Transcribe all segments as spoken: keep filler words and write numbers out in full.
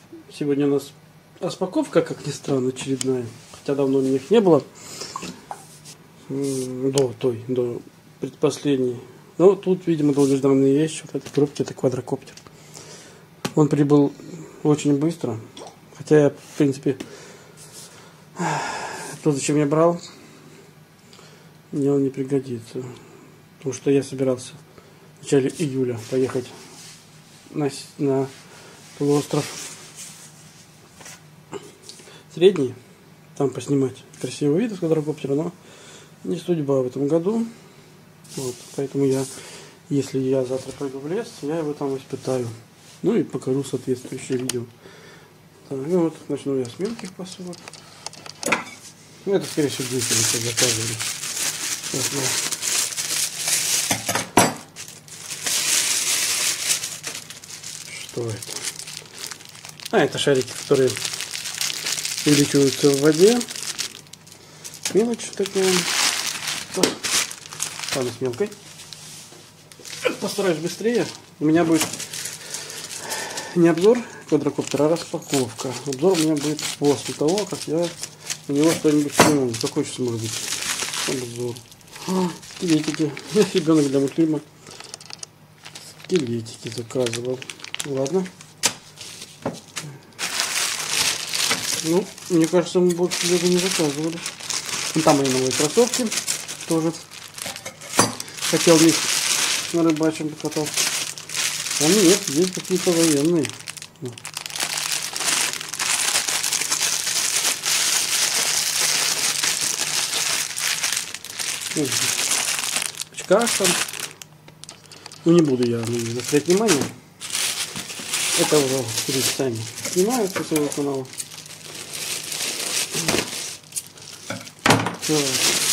Сегодня у нас распаковка, как ни странно, очередная. Хотя давно у них не было. До той, до предпоследней. Но тут, видимо, долгожданная вещь. Вот эта коробка, это квадрокоптер. Он прибыл очень быстро. Хотя я, в принципе, то, зачем я брал, мне он не пригодится. Потому что я собирался в начале июля поехать на, на полуостров Средний, там поснимать красивые виды с квадрокоптера, но не судьба в этом году. Вот, поэтому я, если я завтра пойду в лес, я его там испытаю. Ну и покажу соответствующее видео. Так, ну вот, начну я с мелких посылок. Ну, это, скорее всего, длительность заказывали. Сейчас я... Что это? А, это шарики, которые увеличиваются в воде. Мелочь такая. Ладно, с мелкой. Постараюсь быстрее. У меня будет не обзор квадрокоптера, а распаковка. Обзор у меня будет после того, как я у него что-нибудь сниму. Какой сейчас может быть обзор? А, скелетики. Ребенок для мультфильма. Скелетики заказывал. Ладно. Ну, мне кажется, мы больше даже не заказывали. Ну, там мои новые кроссовки тоже. Хотел в них на рыбачьем покататься. А нет, здесь какие-то военные. В очках там. Ну, не буду я заострять внимание. Это уже люди сами снимают со своего канала. Так.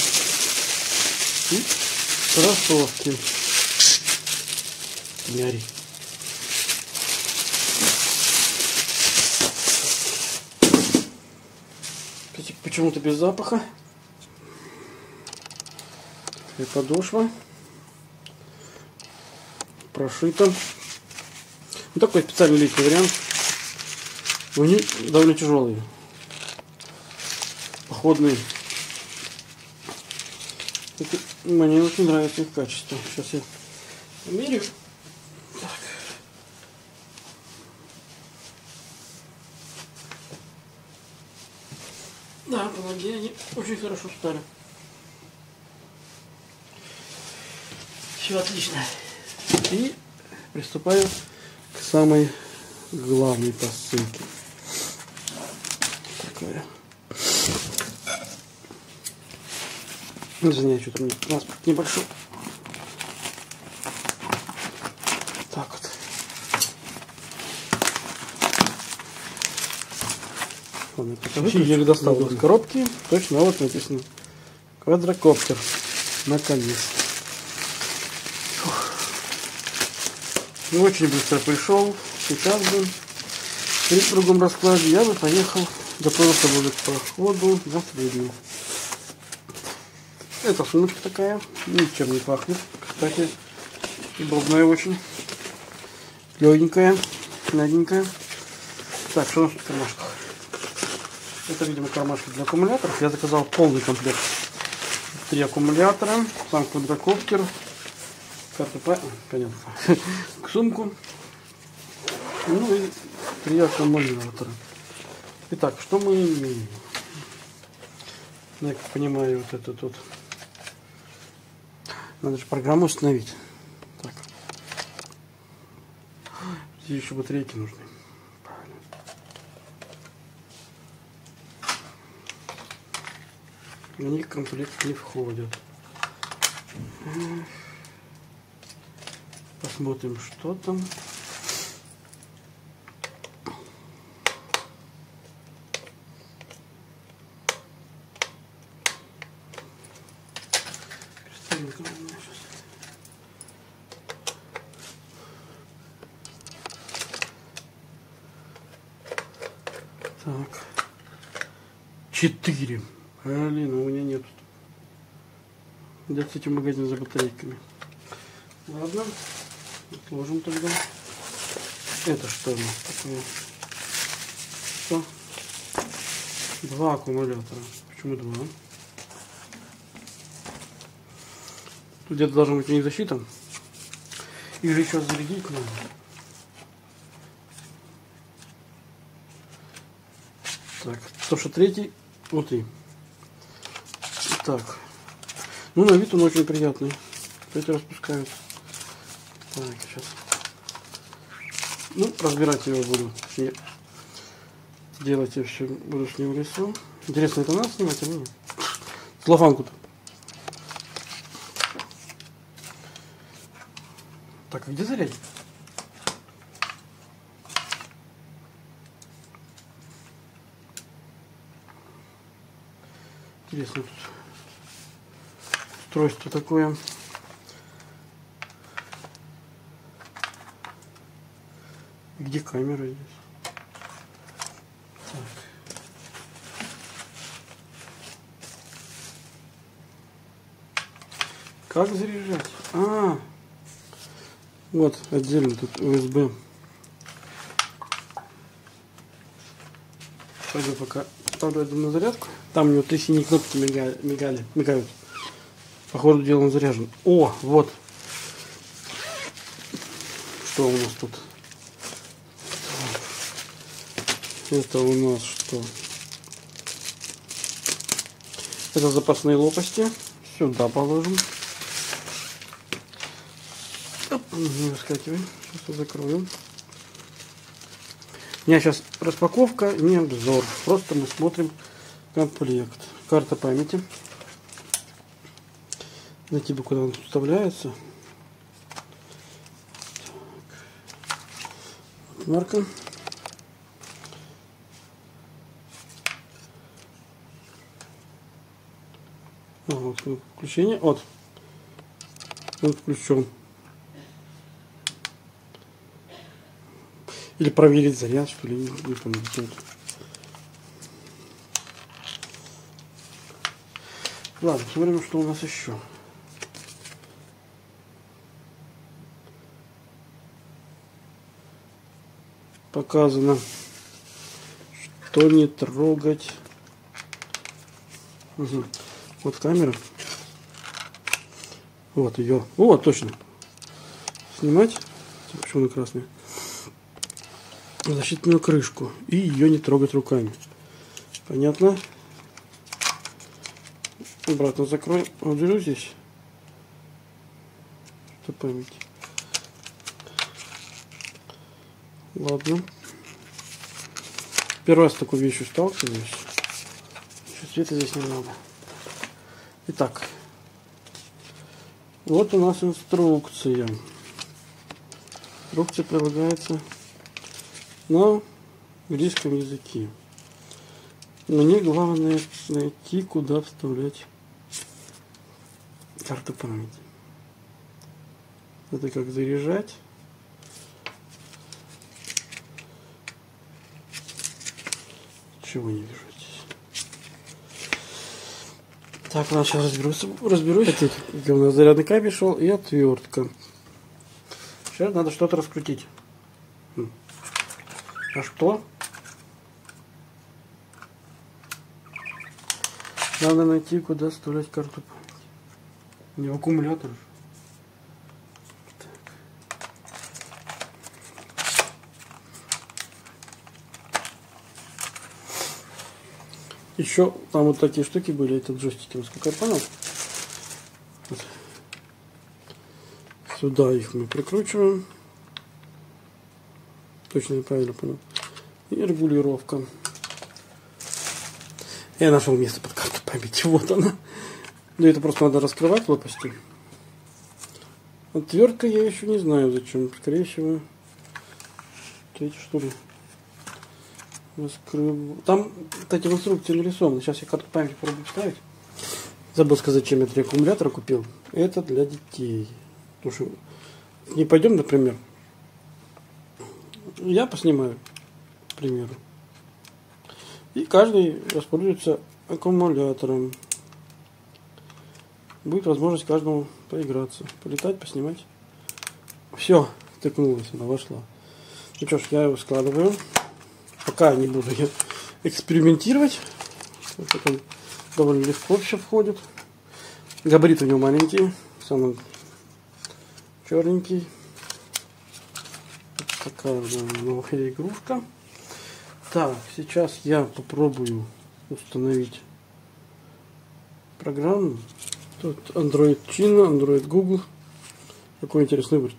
И кроссовки. Не ори. Почему-то без запаха. И подошва. Прошита. Вот такой специальный летний вариант. Они довольно тяжелые. Походные. Это, мне очень нравится их качество. Сейчас я померю. Так. Да, по ноге они очень хорошо стали. Все отлично. И приступаю к самой главной посылке. Такая. Извиняюсь, что-то у меня транспорт небольшой. Так вот. Ладно, покажу. Еле достал из коробки. Точно, вот написано. Квадрокоптер. Наконец. Ну, очень быстро пришел. Сейчас бы при другом раскладе я бы поехал, готовился бы к походу на Среднюю. Это сумочка такая, ничем не пахнет. Кстати, удобная очень. Легенькая, мягенькая. Так, что у нас в кармашках? Это, видимо, кармашки для аккумуляторов. Я заказал полный комплект. Три аккумулятора, сам квадрокоптер, карта по... понятно, к сумку. Ну и три аккумулятора. Итак, что мы имеем? Я как понимаю, вот это тут. Надо же программу установить. Так. Здесь еще батарейки нужны. Правильно. На них комплект не входит. Посмотрим, что там. Так. Четыре. Блин, у меня нет. Где-то с этим магазин за батарейками. Ладно. Отложим тогда. Это что у нас такое? что два аккумулятора. Почему два? Тут где-то должен быть у них защита. Их же еще зарядить надо. Так, то что третий внутри. Так. Ну, на вид он очень приятный. Эти распускаются. Так, сейчас. Ну, разбирать его буду. Точнее, делать я все буду с ним в лесу. Интересно, это надо снимать или нет? Целлофанку-то. Так, а где зарядить? Интересно, тут устройство такое. Где камера здесь? Так. Как заряжать? А, вот отдельно тут ю эс би. Пойду пока ставлю на зарядку. Там у него три синие кнопки мигали, мигали, мигают. По ходу дела он заряжен. О, вот. Что у нас тут? Это у нас что? Это запасные лопасти. Сюда положим. Оп, не выскакивай. Сейчас я закрою. У меня сейчас распаковка, не обзор. Просто мы смотрим комплект. Карта памяти. Найти бы, куда он вставляется. Так. Марка. А, вот включение. Вот. Он включен. Или проверить заряд, что ли, не помню. Ладно, смотрим, что у нас еще. Показано, что не трогать. Угу. Вот камера. Вот ее. О, точно. Снимать. Почему она красная? Защитную крышку. И ее не трогать руками. Понятно? Обратно закроем. Удержу здесь. Что память. Ладно. Первый раз с такой вещью сталкиваюсь. Еще света здесь не надо. Итак. Вот у нас инструкция. Инструкция прилагается на английском языке. Мне главное найти, куда вставлять карту памяти. Это как заряжать. Чего не вижу здесь. Так, ладно, сейчас разберусь. разберусь. Где у нас зарядный кабель шел и отвертка. Сейчас надо что-то раскрутить. А что? Надо найти, куда вставлять карту памяти. Не в аккумулятор. Еще там вот такие штуки были, это джойстики, насколько я понял. Вот. Сюда их мы прикручиваем. Точно я правильно понял. И регулировка. Я нашел место под карту памяти. Вот она. Но это просто надо раскрывать лопасти. Отвертка я еще не знаю зачем. Скорее всего, эти что ли. Раскрыл. Там, кстати, в инструкции нарисовано. Сейчас я карту памяти попробую вставить. Забыл сказать, зачем я три аккумулятора купил. Это для детей. Потому что не пойдем, например. Я поснимаю, к примеру. И каждый воспользуется аккумулятором. Будет возможность каждому поиграться, полетать, поснимать. Все, тыкнулась, она вошла. Ну что ж, я его складываю. пока не буду я экспериментировать. Вот это довольно легко все входит. Габариты у него маленькие, самый черненький. Вот такая новая игрушка. Так, сейчас я попробую установить программу. Тут Android China, Android Google. Какой интересный выбор.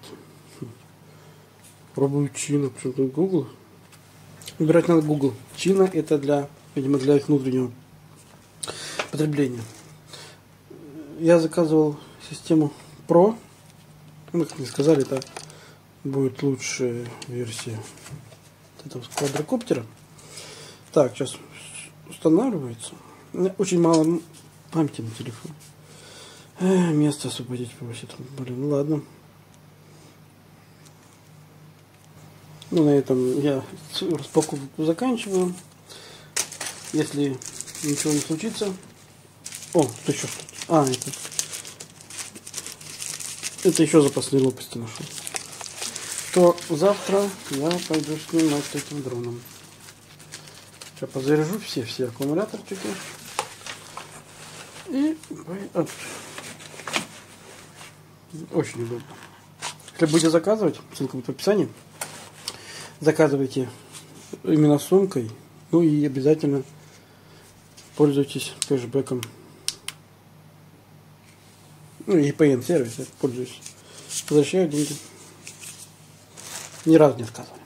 Пробую China, почему тут Google. Выбирать надо Google. China это для, видимо, для их внутреннего потребления. Я заказывал систему Pro. Ну, как мне сказали, это будет лучшая версия этого квадрокоптера. Так, сейчас устанавливается. У меня очень мало памяти на телефоне. Э, место освободить просит. Блин, ну ладно. Ну, на этом я распаковку заканчиваю. Если ничего не случится. О, что еще что-то. А, это. Это еще запасные лопасти нашел. То завтра я пойду снимать этим дроном. Сейчас позаряжу все, все аккумуляторчики. И от. Очень удобно. Если будете заказывать, ссылка будет в описании. Заказывайте именно сумкой. Ну и обязательно пользуйтесь кэшбэком. Ну и пэ эн сервис, я пользуюсь. Возвращаю деньги. Ни разу не отказываю.